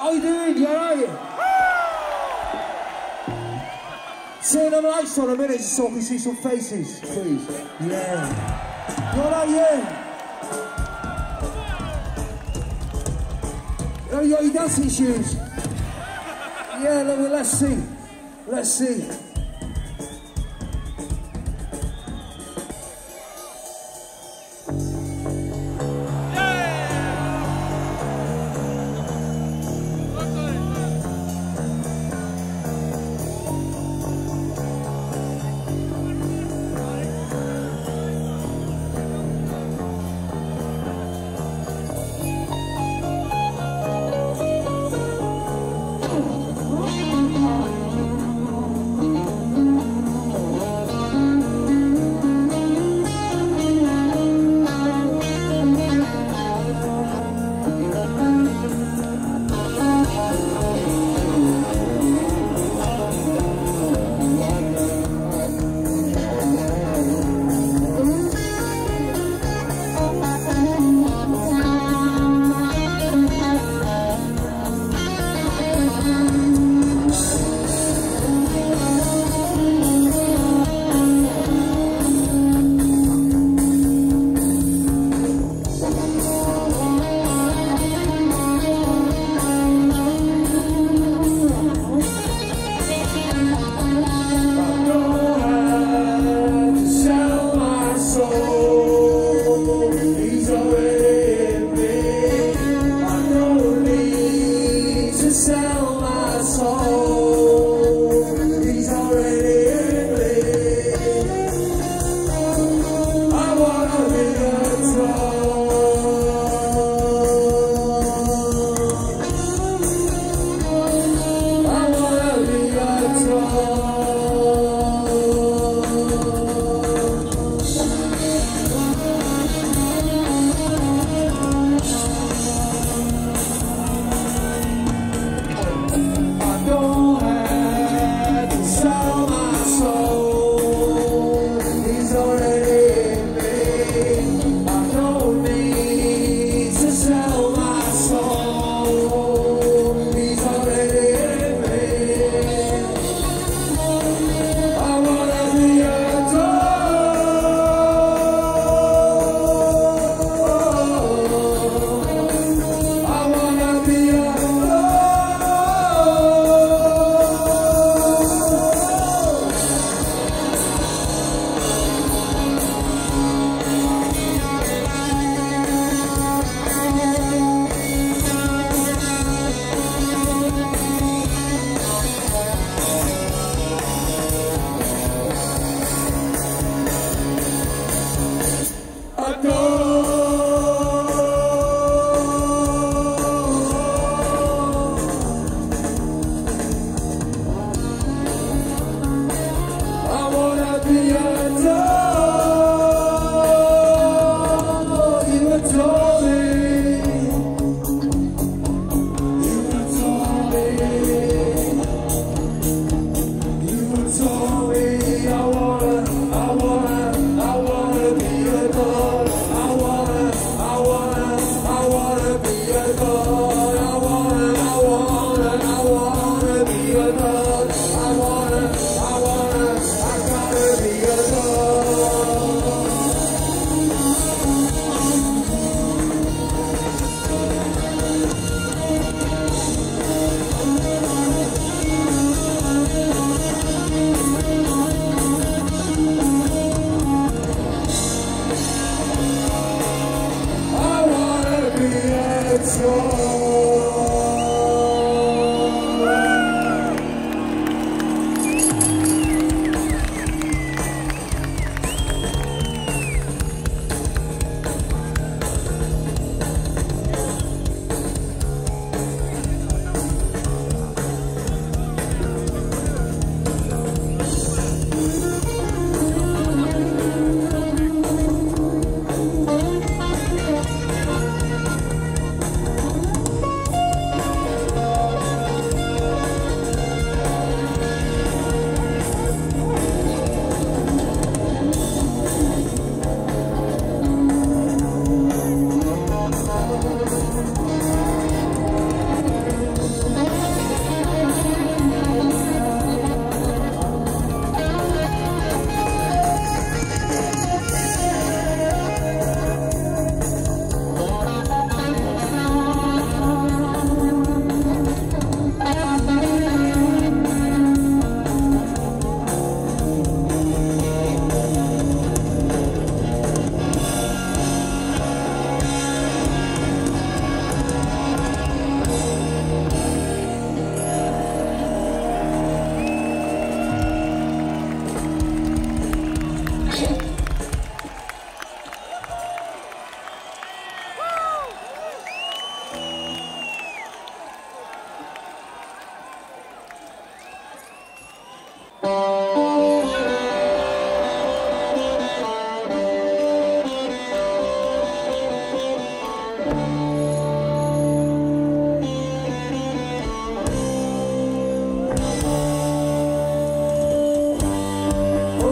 How you doing? You alright? Turn the lights on a minute just so I can see some faces, please. Yeah. You alright, yeah? Oh, you got your dancing shoes? Yeah, let's see. Let's see.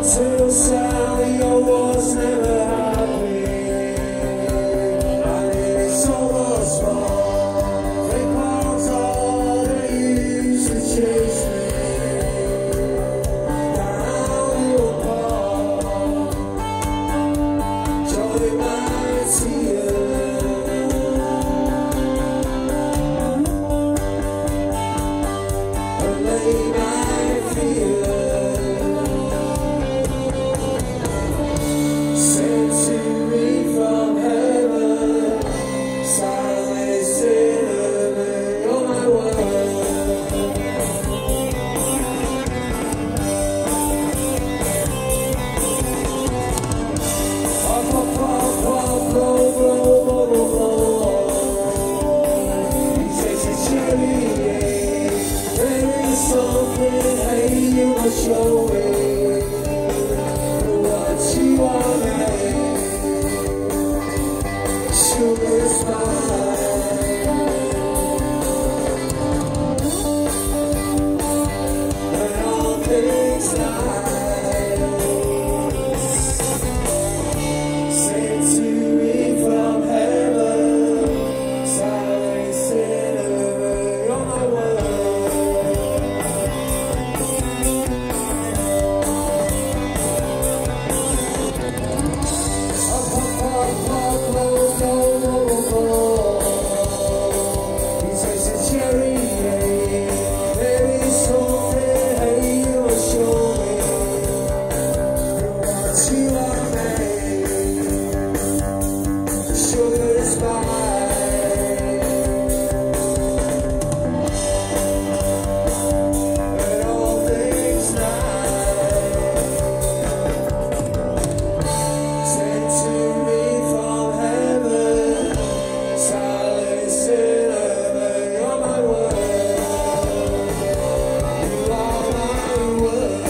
to sell, your was never happy. And it's so much fun. They parked all they used to chase me. Now you're apart. Joy my tears. And lay my fears. Sent to me from heaven, silent sinner, you're my word. Up, up, up, up, blow, blow, blow, blow. He takes a cherry, there is something, hey, you must show me what you are, made. Sugar smile, and all things nice. Sent to me from heaven, silent sinner, you're my word. Up, up, up, up, blow, blow, blow, blow. He takes a cherry, there is something, hey, you must show me what you are made. Sugar is mine, and all things nice. Sent to me from heaven, silent sinner, you're my word. You are my word.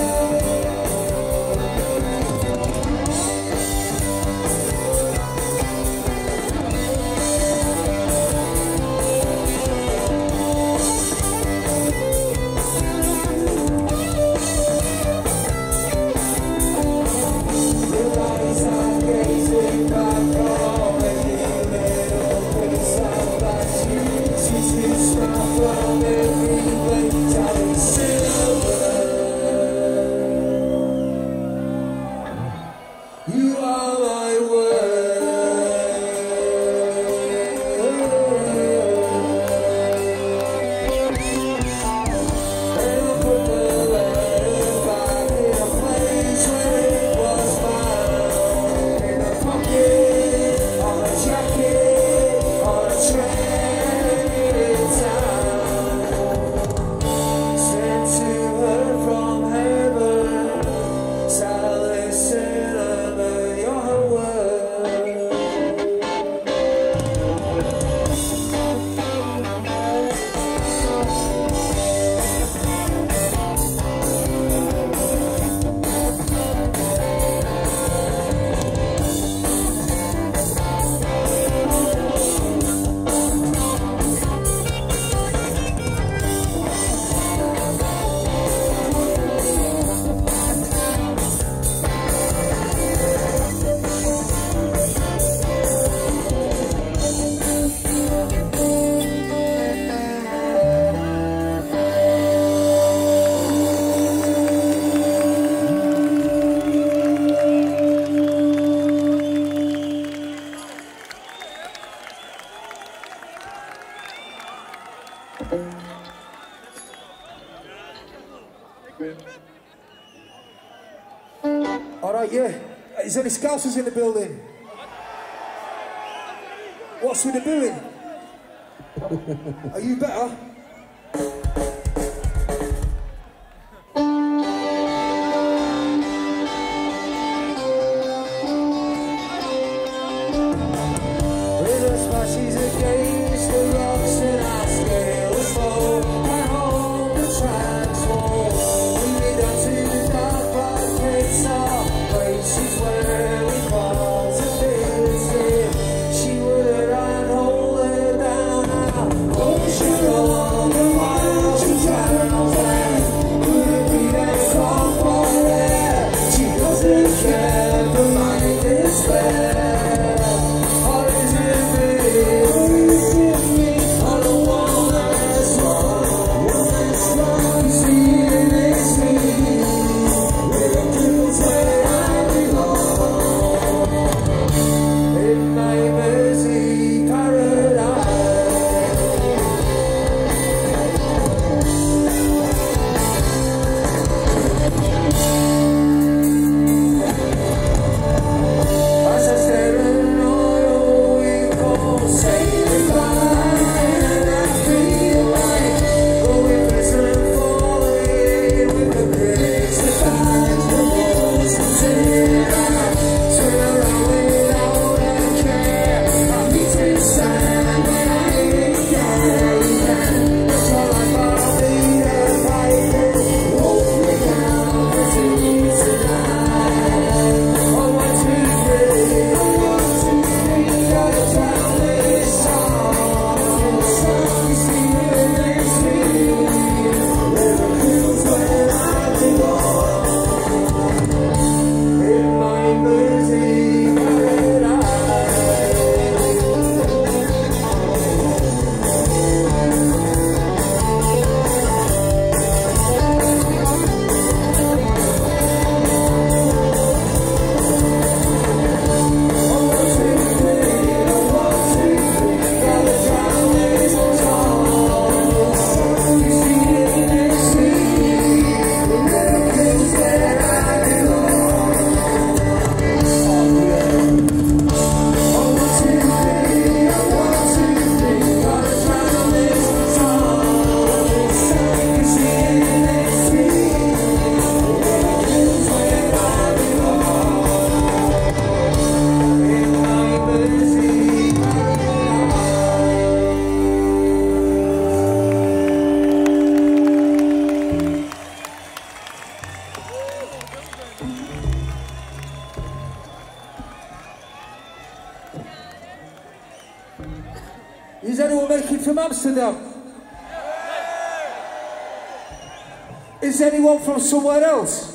Your eyes are gazing back on me, little piece of that you teach me smile from every place I silver. You are my word. And I'll put the letter back in a place where it was found. In a pocket, on a jacket, on a train in town. Sent to her from heaven, silent sinner, you're her word. All right, yeah. Is there any Scousers in the building? What's with the booing? Are you better? Rhythm smashes against the rocks and I scale the slow. I hold the tracks wall. We lead up to the dark pockets of places where we fall to visit. She would run, hold her down, I'll hold you on. Amsterdam? Is anyone from somewhere else?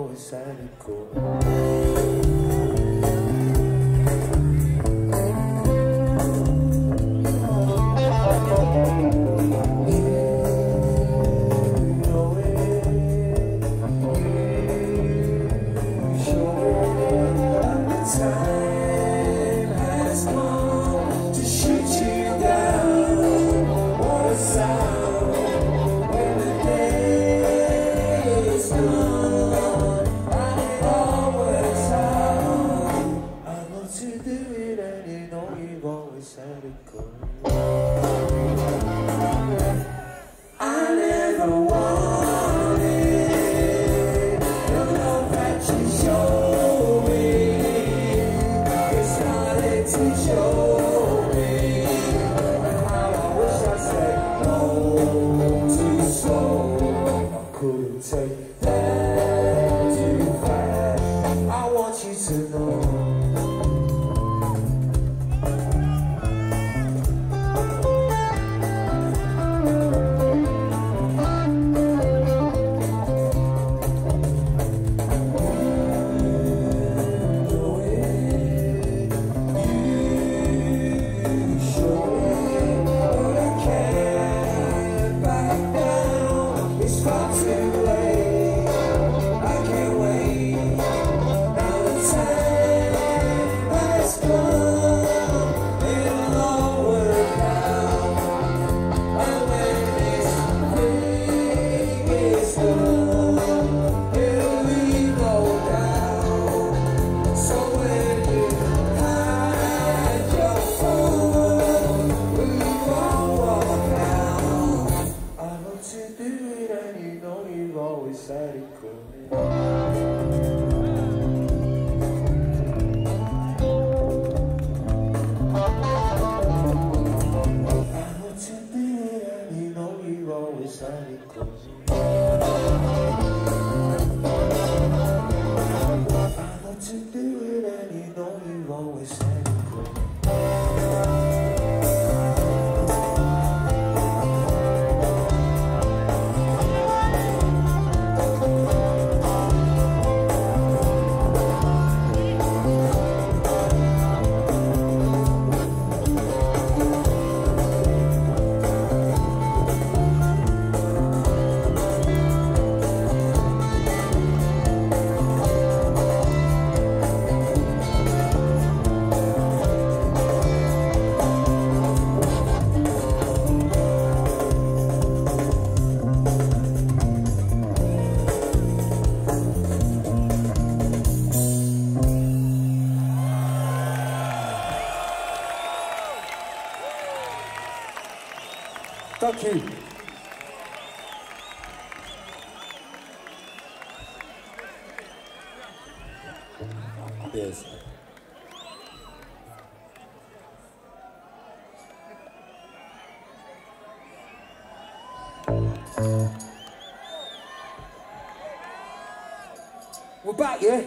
always sounded cool. Thank you. Yes. We're back, yeah?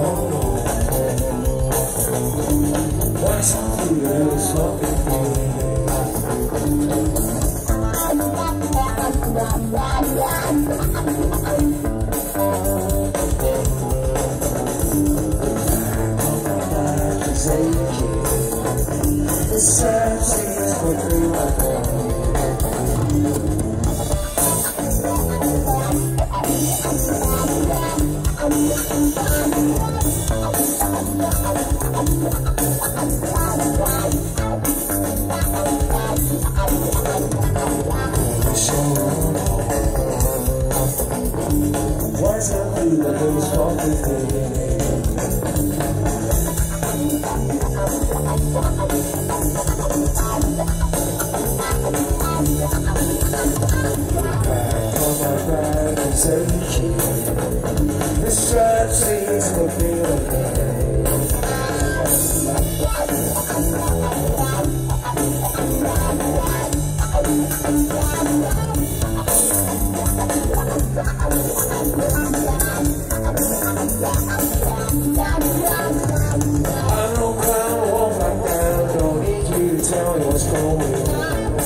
What's up, you little fucking is aching. The sun seems quickly like what's up with the who's walking through? The strap seems to feel okay. I don't cry, walk back down, don't need you to tell me what's going on.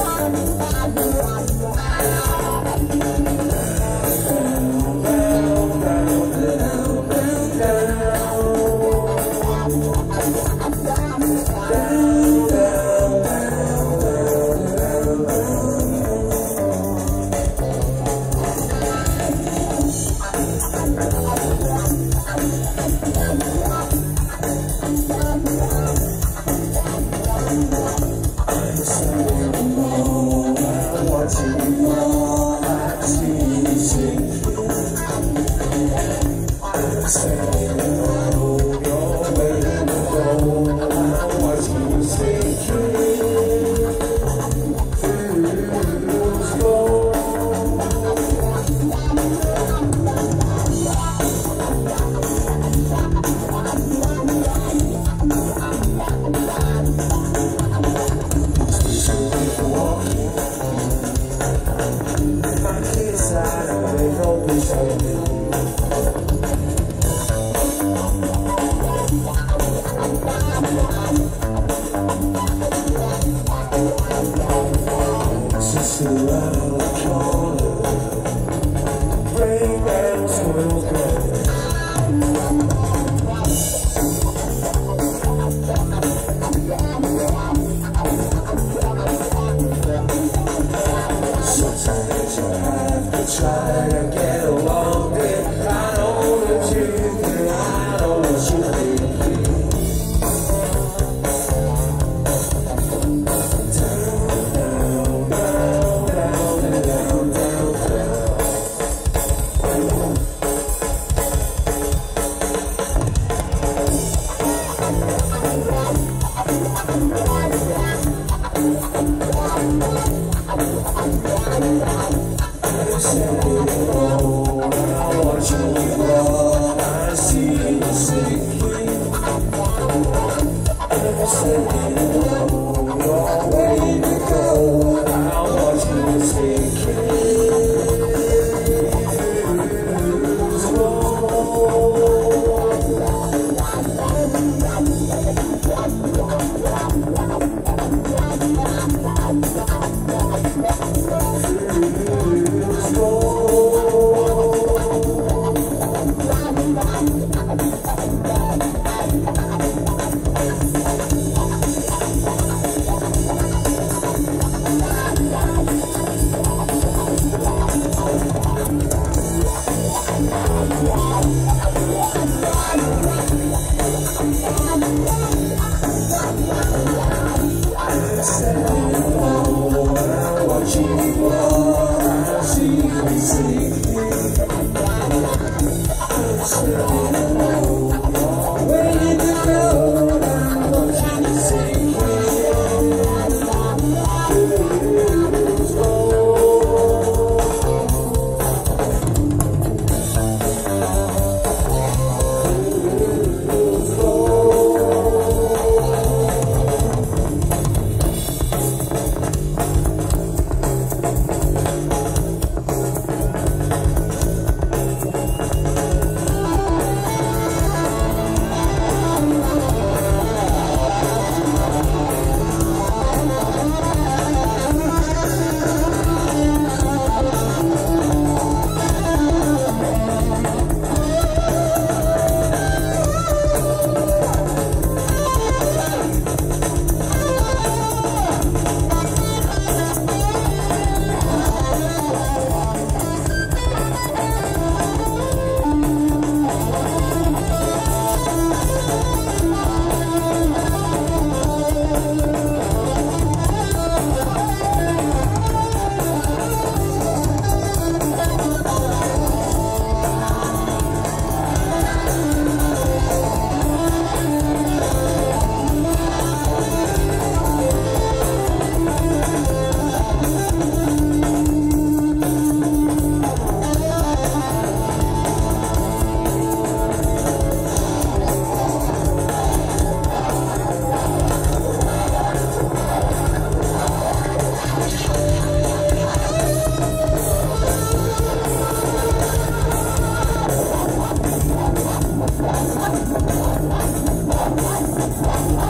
Try to get along with, I know the truth, and I know what you think. Down, down, down, down, down, down.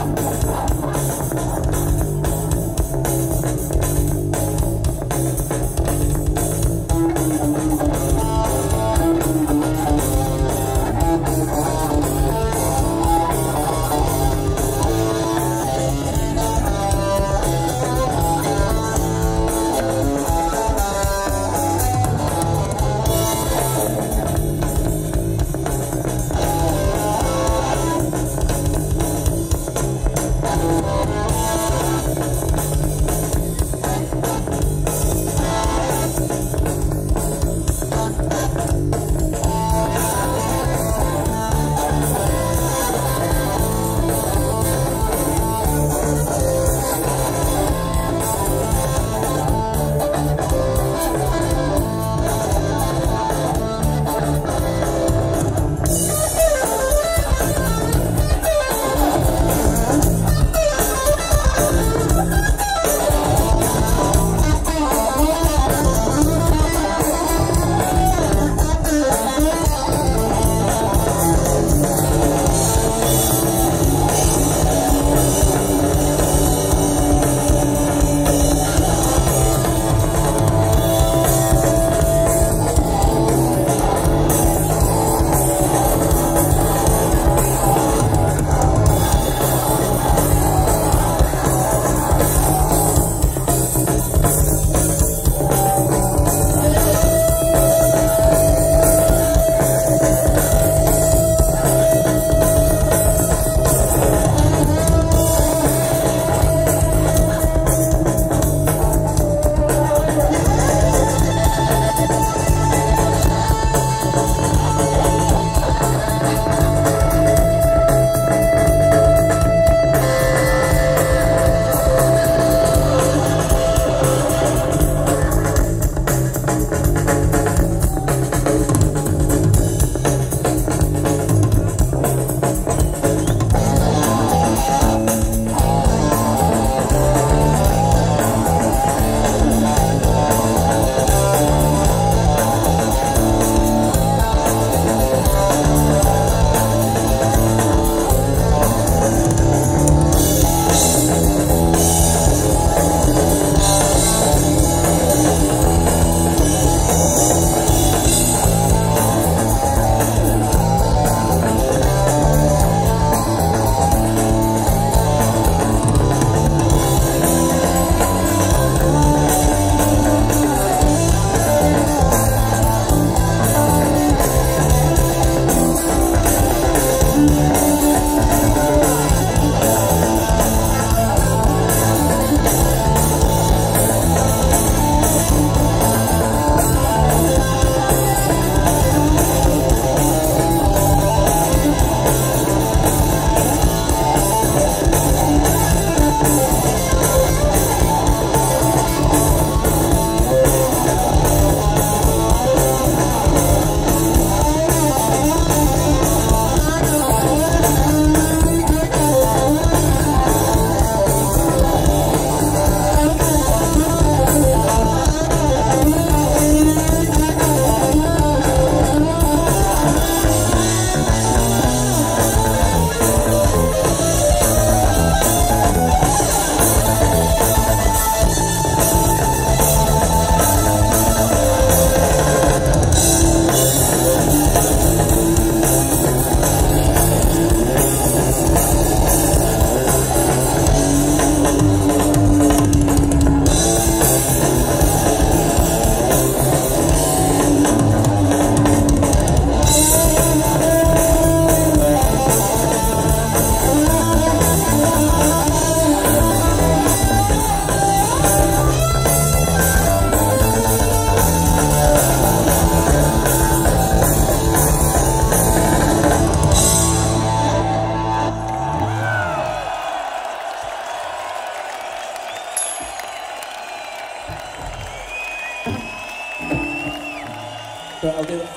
But I'll do it.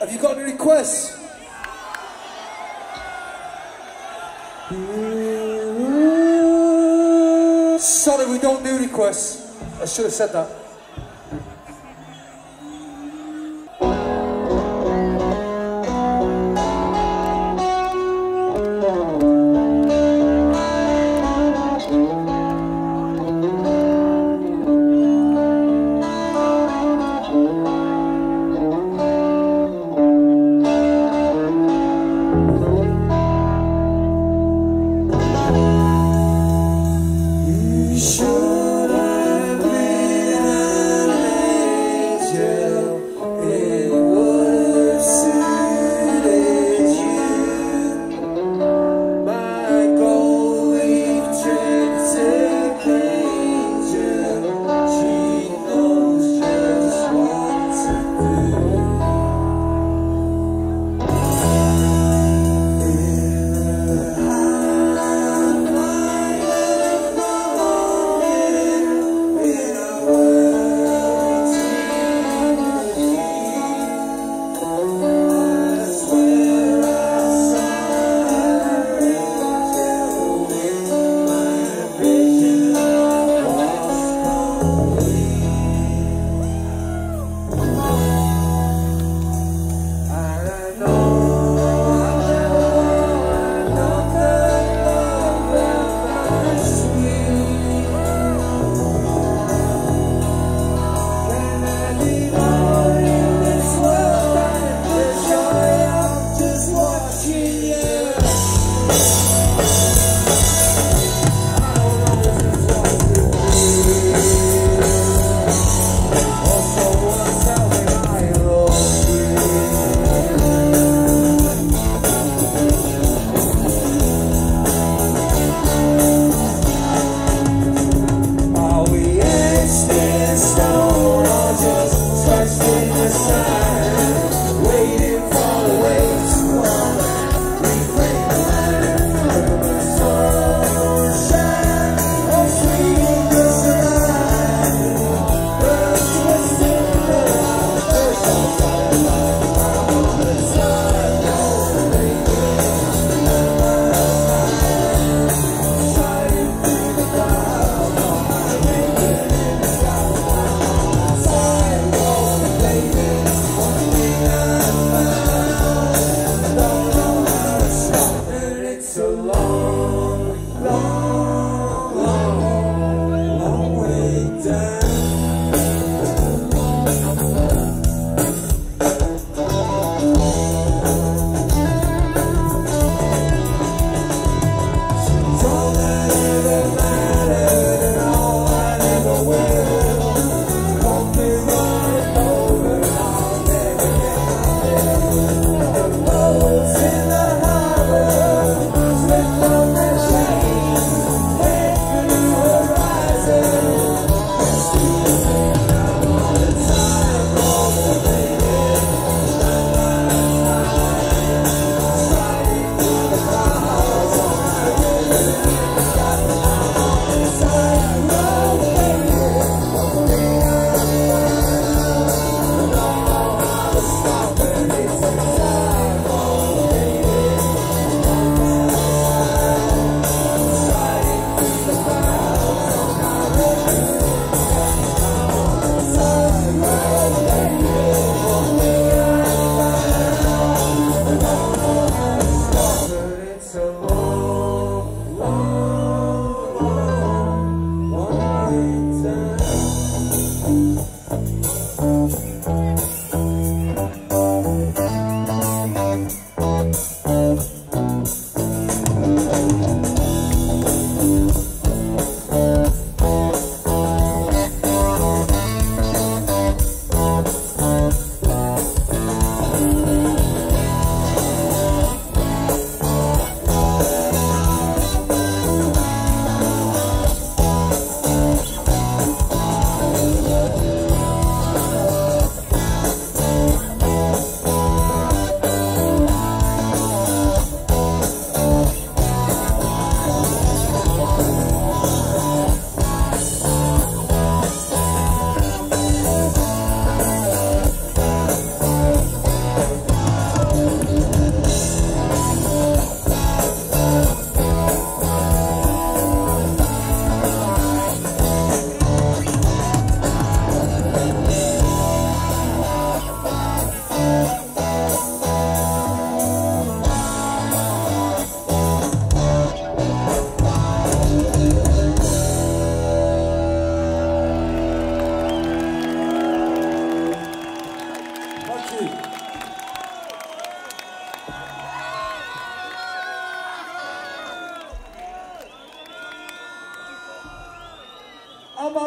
Have you got any requests? Sorry, we don't do requests. I should have said that. Should have been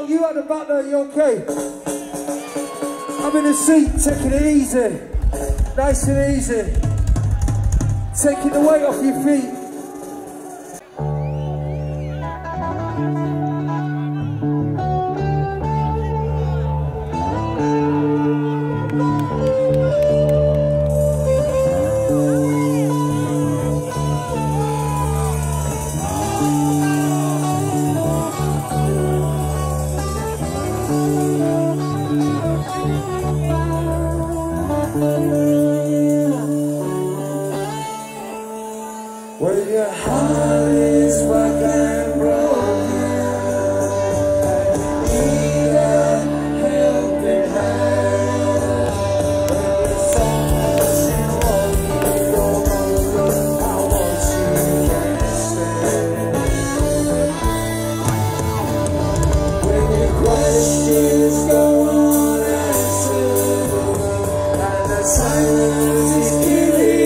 Mark, you at the back there, you okay? I'm in a seat, taking it easy. Nice and easy. Taking the weight off your feet. When your heart is fucking broken, need a helping hand. When the sun's in one, you don't know how much you can stand. When your questions go unanswered, and the silence is killing.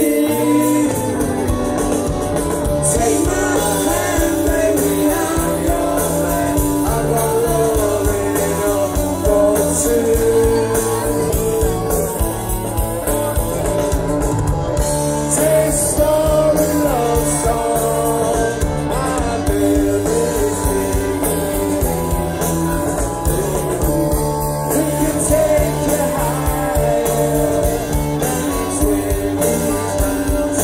Take my hand, baby, I'm your man. I got love in it all for two. Take Storey love song, my building's we can take you higher than twin mountains.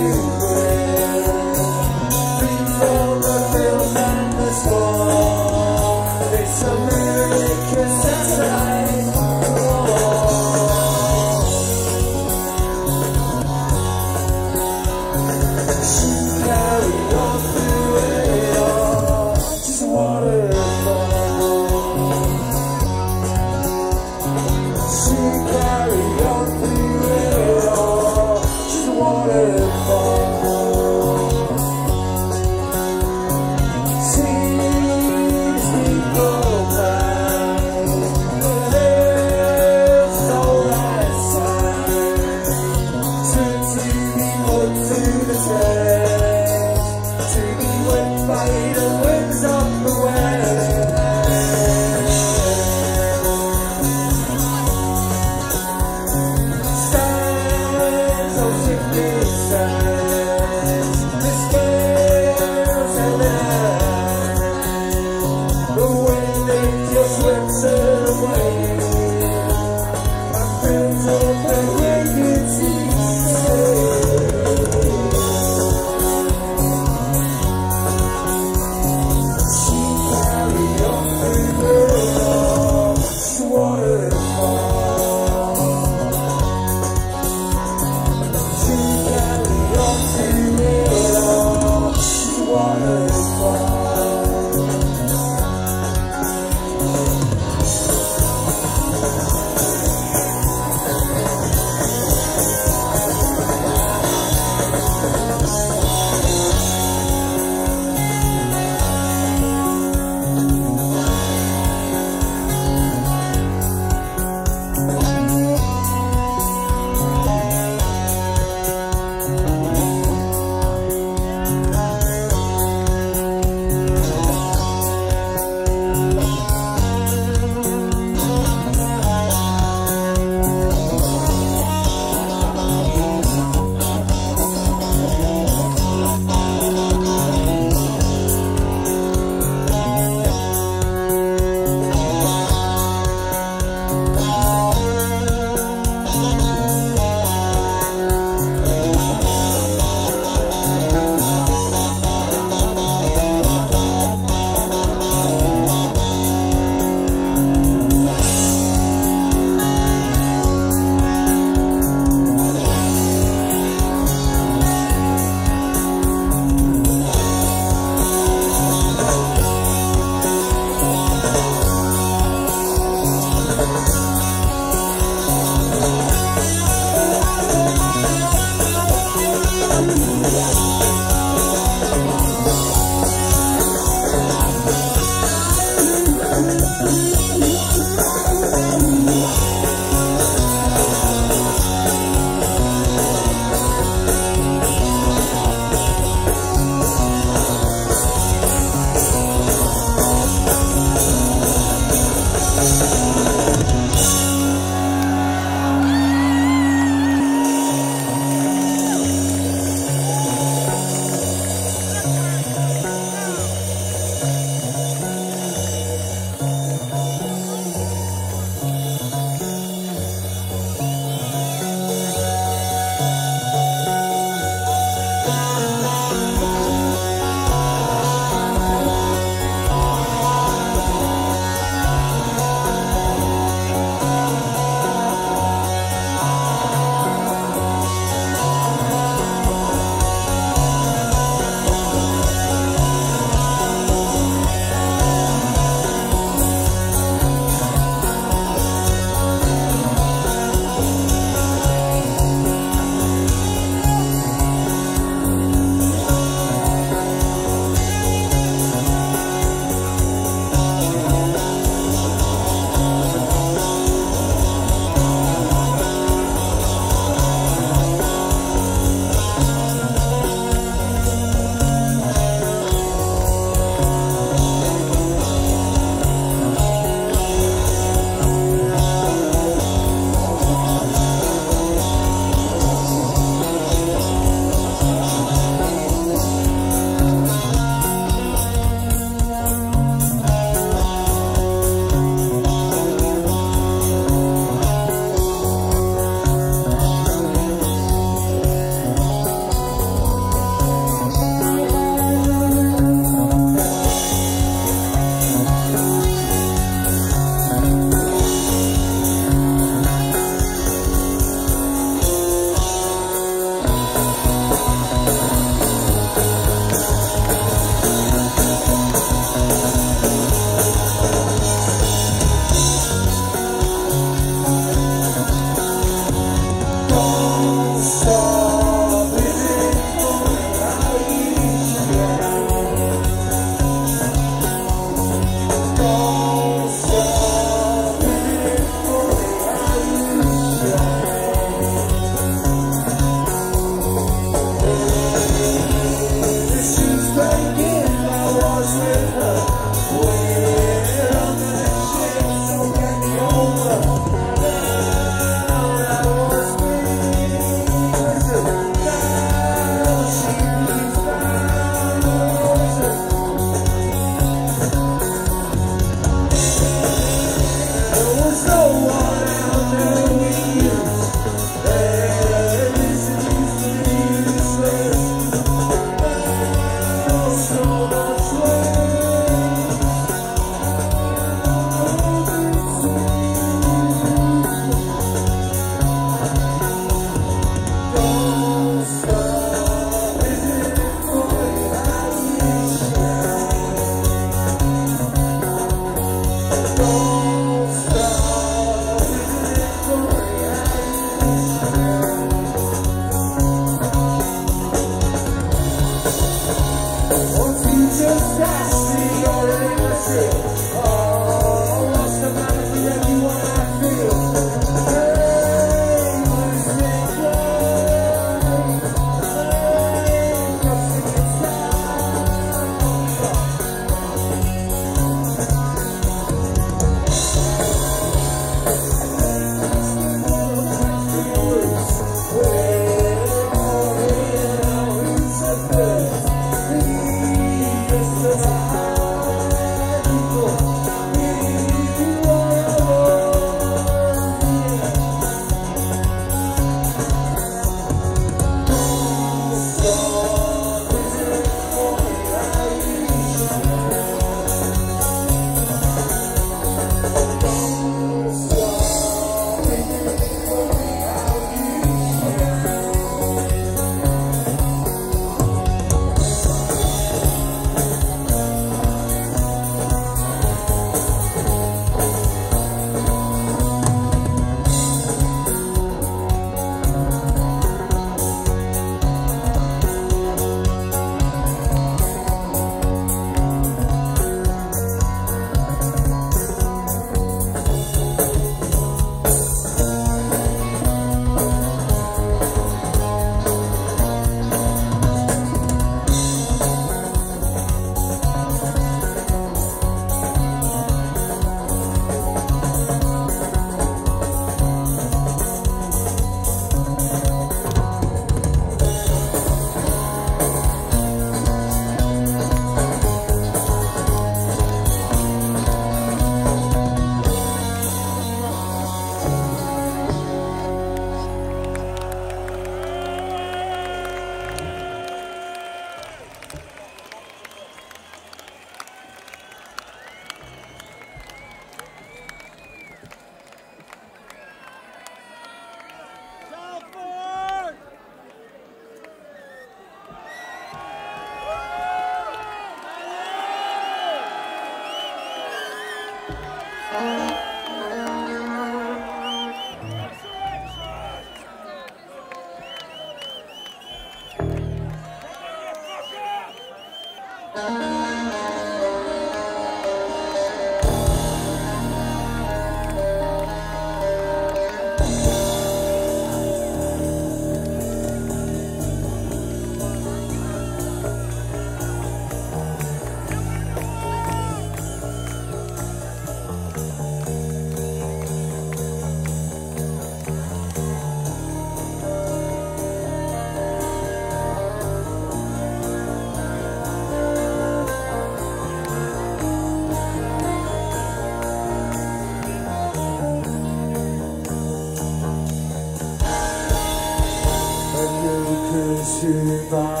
consumed by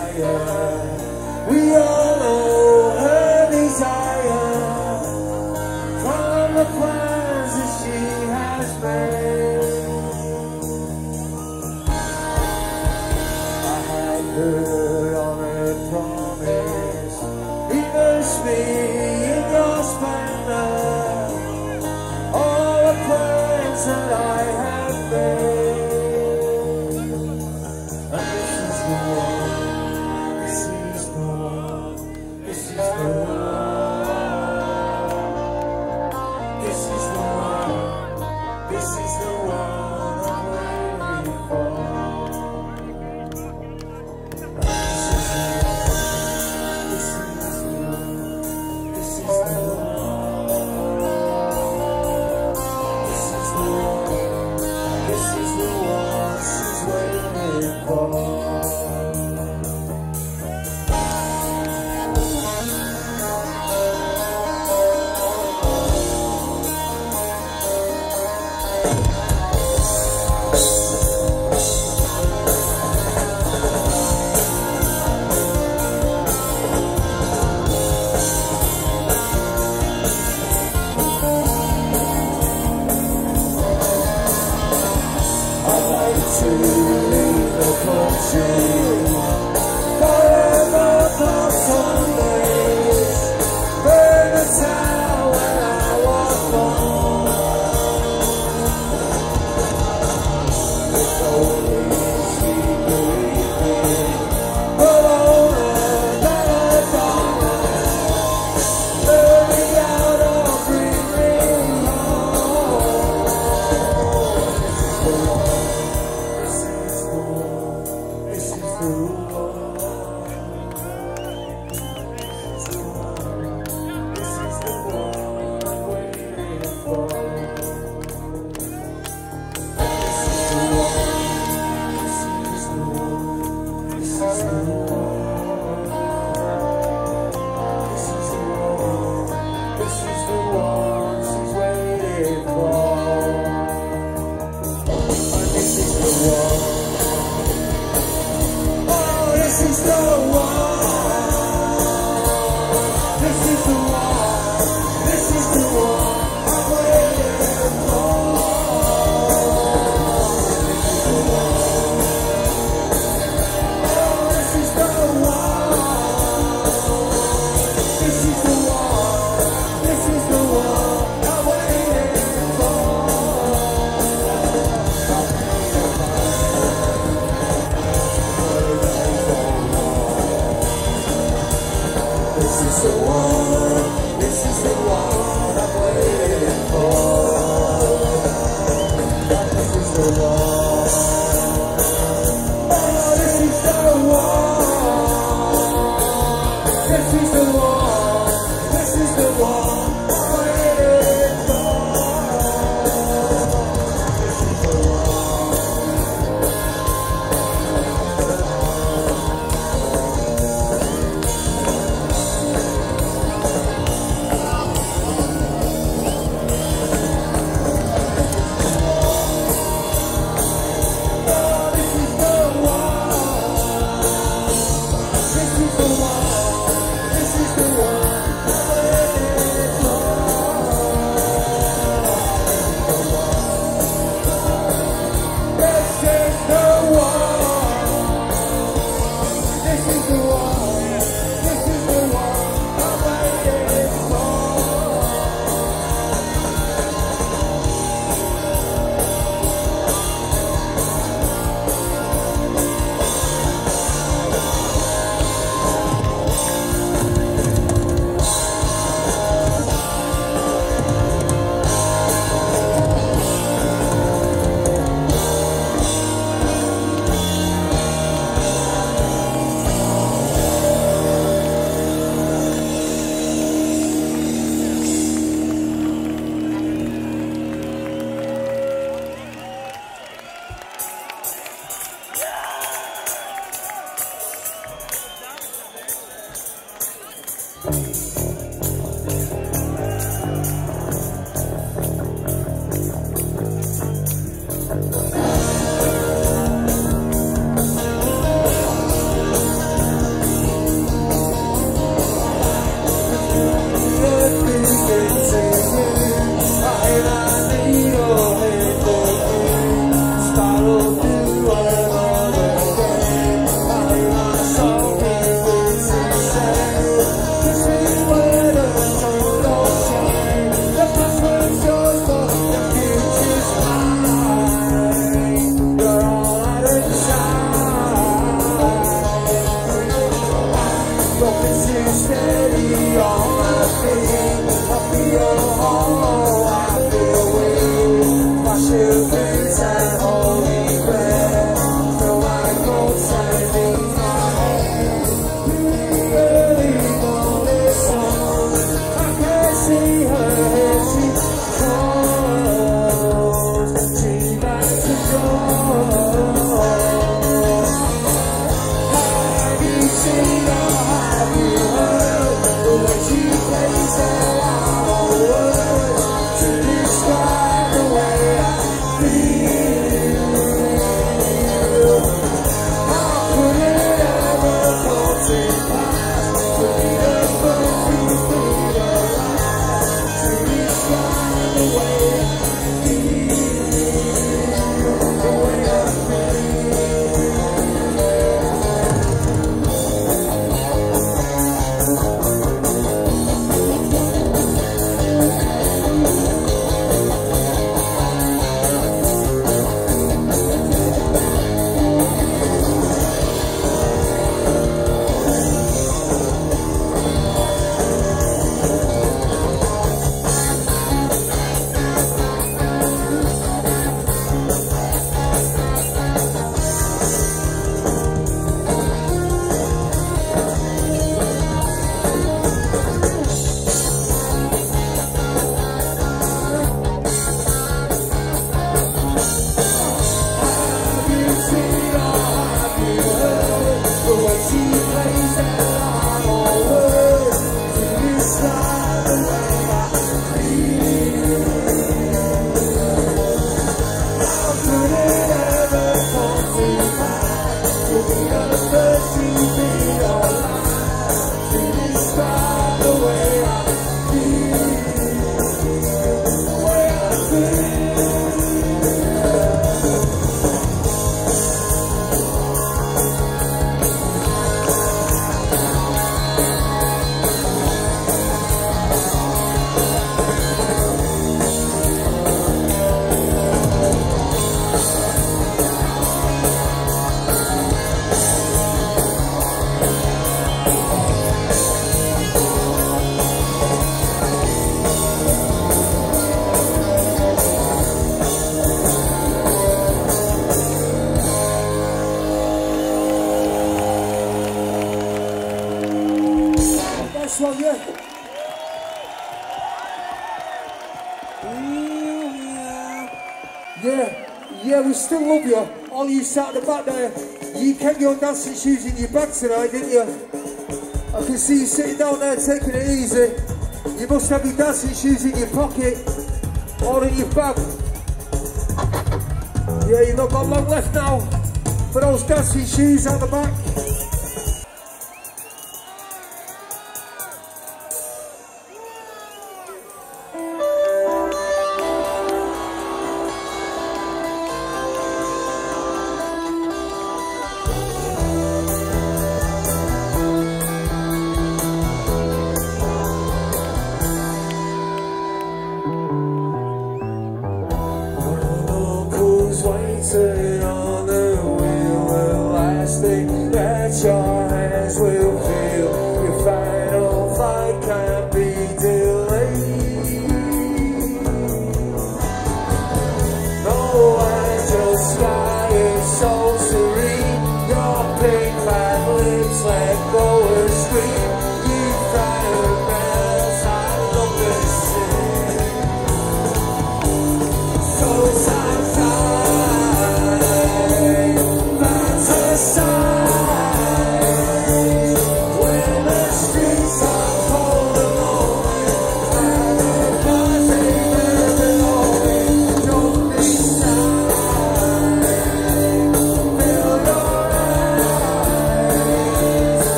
fire. We all know her desire from the plans that she has made. I had her on her promise, immerse me in your splendor, all the plans that I have made. This is the one. Yeah, we still love you. All you sat at the back there, you kept your dancing shoes in your bag tonight, didn't you? I can see you sitting down there taking it easy. You must have your dancing shoes in your pocket or in your bag. Yeah, you've not got long left now for those dancing shoes out the back.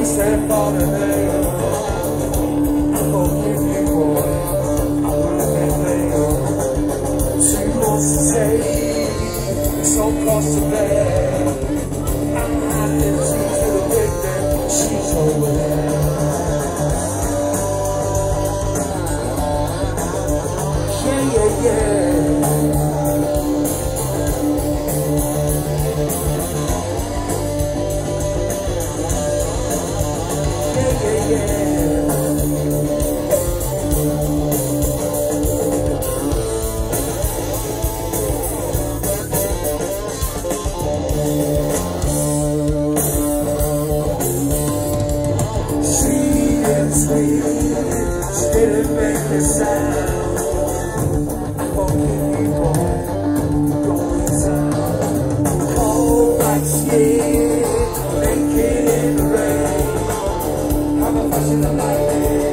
said, Father, hey, I'm gonna give you boy. I wanna get later. She wants to say, it's all across the bed. I'm hiding, she's in the victim, she's over there. Yeah, yeah, yeah. Didn't make a sound. Fucking people going down. Cold like skin, naked in the rain. Have a fashion of lightning.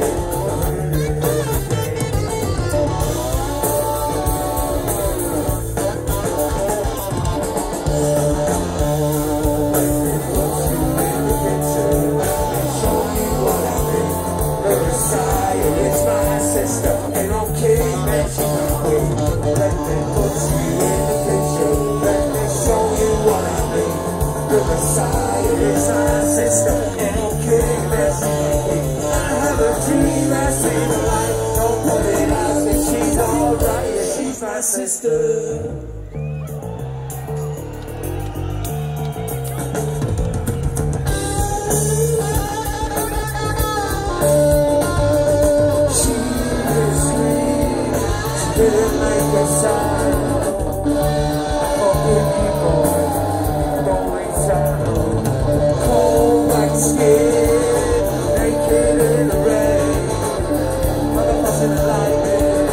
Sister. She is sweet, she didn't make a sound. Forgive me, boy, going down. Cold like skin, naked in the rain. Motherfuckers in the lightning.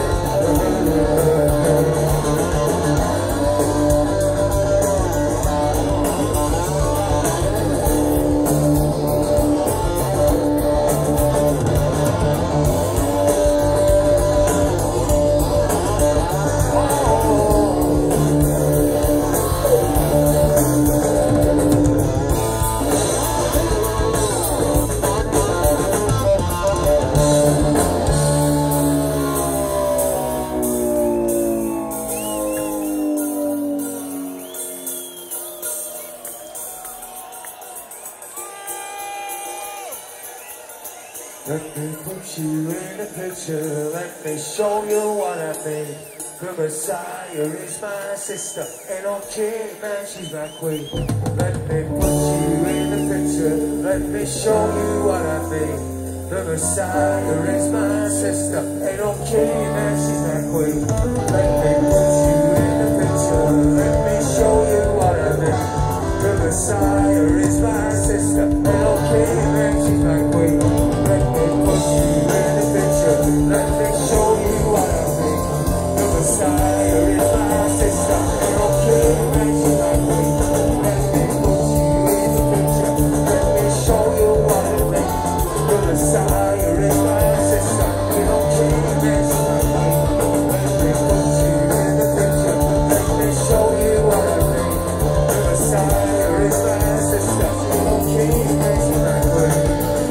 Let me put you in a picture, let me show you what I mean. The Messiah is my sister, ain't no king, man, she's my queen. Let me put you in a picture, let me show you what I mean. The Messiah is my sister, ain't no king, man, she's my queen. Let me put you in a picture, let me show you what I mean. The Messiah is my sister, ain't no king, man, she's my queen. Let me put you in a picture, let me show you what I mean. The Messiah is my sister, ain't no king, man, she's my queen. Let me put you in a picture, let me show you what I mean. The Messiah is my sister, ain't no king, man, she's my queen. Let me put you in a picture, let me show you what I mean. The Messiah is my sister, ain't no king, man, she's my queen.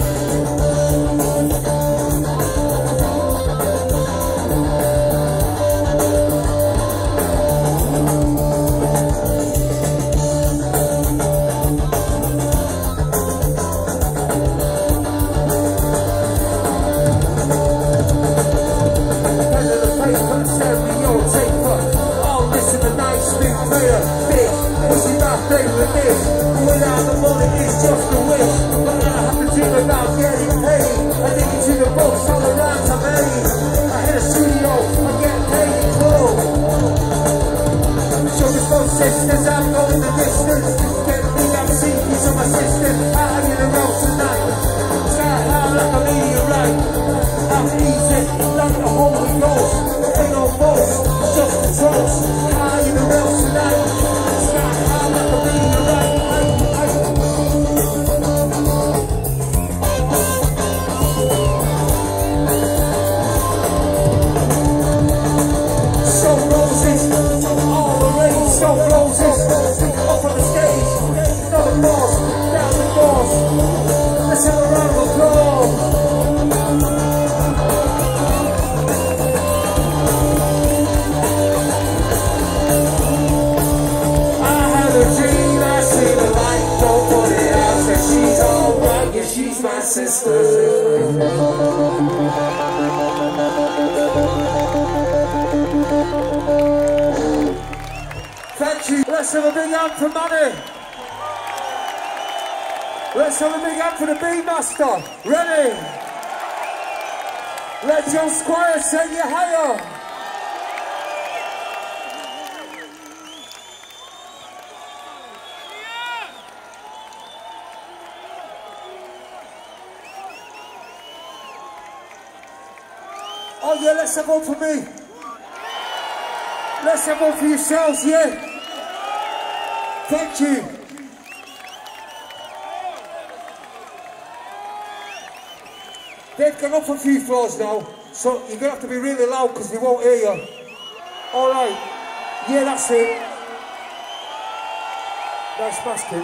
Without the money, it's just a wish. But I have to dream about getting paid. I dig into the books, all the rhymes I made. I hit a studio, I get paid in full. Show me some sisters, I'm going the distance. Get me up, see piece of my system. Out in the road tonight. Sky high like a meteorite. I'm easy, like the Holy Ghost. Ain't no boast, it's just a toast. High in the road tonight. Sky high like a meteorite. Up on the stage, another boss, down the boss. Listen my sisters. Thank you. Let's have a big hand for Manny. Let's have a big hand for the B-Master. Ready? Let John Squire send you higher. Oh yeah, let's have one for me. Let's have one for yourselves, yeah. Thank you. They've gone up a few floors now, so you're gonna have to be really loud because they won't hear you. All right. Yeah, that's it. Nice basket.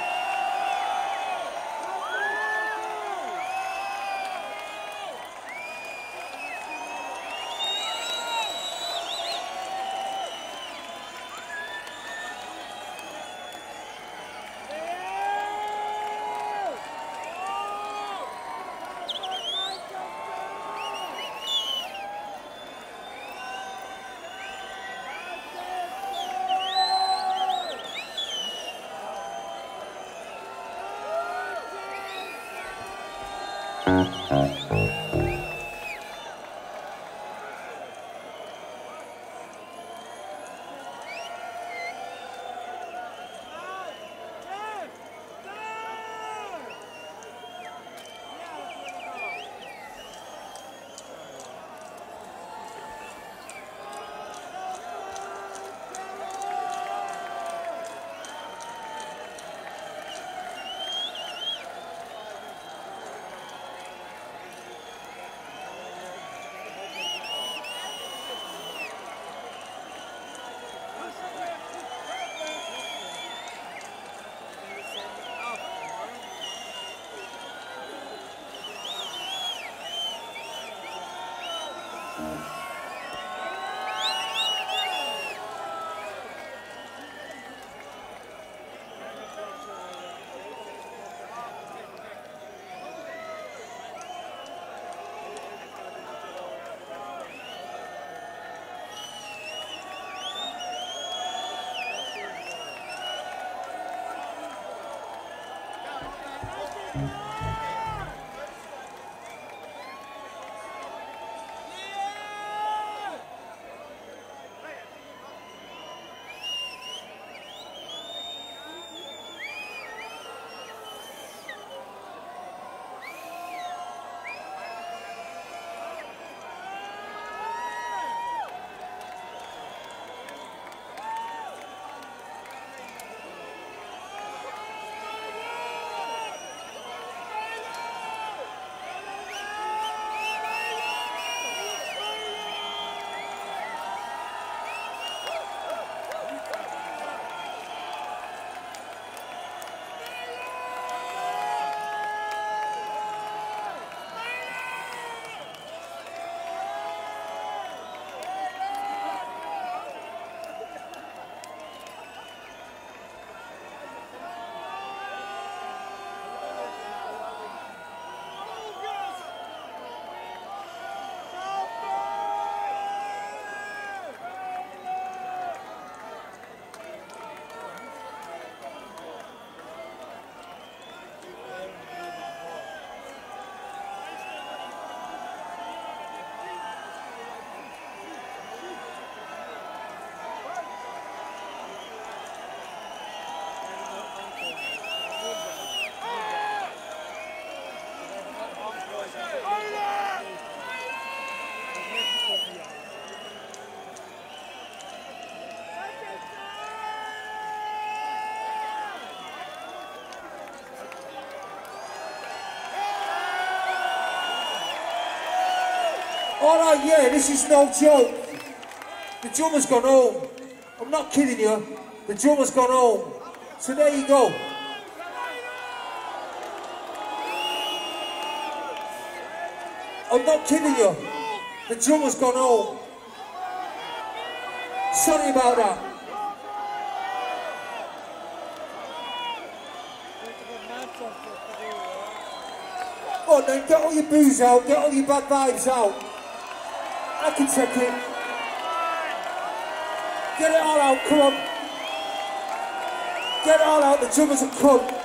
Alright, yeah, this is no joke. The drummer's gone home. I'm not kidding you. The drummer's gone home. So there you go. I'm not kidding you. The drummer's gone home. Sorry about that. Go on then, get all your booze out, get all your bad vibes out. I can take it. Get it all out, come on. Get it all out, the drummer's a cunt.